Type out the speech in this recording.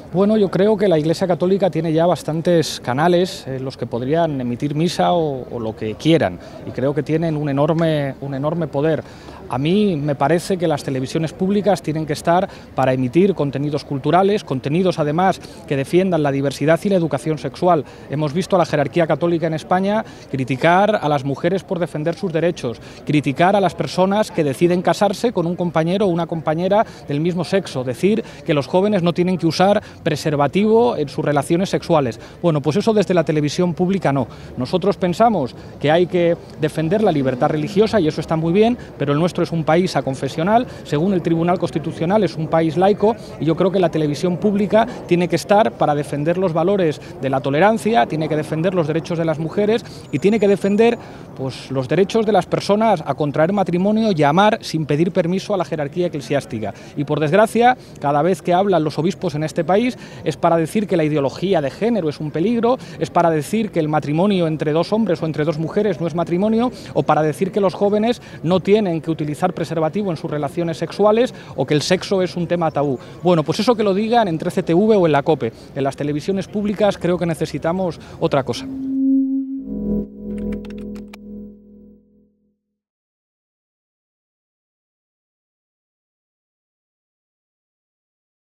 Bueno, yo creo que la Iglesia Católica tiene ya bastantes canales en los que podrían emitir misa o lo que quieran, y creo que tienen un enorme poder. A mí me parece que las televisiones públicas tienen que estar para emitir contenidos culturales, contenidos además que defiendan la diversidad y la educación sexual. Hemos visto a la jerarquía católica en España criticar a las mujeres por defender sus derechos, criticar a las personas que deciden casarse con un compañero o una compañera del mismo sexo, decir que los jóvenes no tienen que usar preservativo en sus relaciones sexuales. Bueno, pues eso desde la televisión pública no. Nosotros pensamos que hay que defender la libertad religiosa y eso está muy bien, pero el nuestro es un país aconfesional, según el Tribunal Constitucional es un país laico, y yo creo que la televisión pública tiene que estar para defender los valores de la tolerancia, tiene que defender los derechos de las mujeres y tiene que defender pues, los derechos de las personas a contraer matrimonio y a amar sin pedir permiso a la jerarquía eclesiástica. Y por desgracia, cada vez que hablan los obispos en este país es para decir que la ideología de género es un peligro, es para decir que el matrimonio entre dos hombres o entre dos mujeres no es matrimonio, o para decir que los jóvenes no tienen que utilizar preservativo en sus relaciones sexuales o que el sexo es un tema tabú. Bueno, pues eso que lo digan en 13TV o en la COPE. En las televisiones públicas creo que necesitamos otra cosa.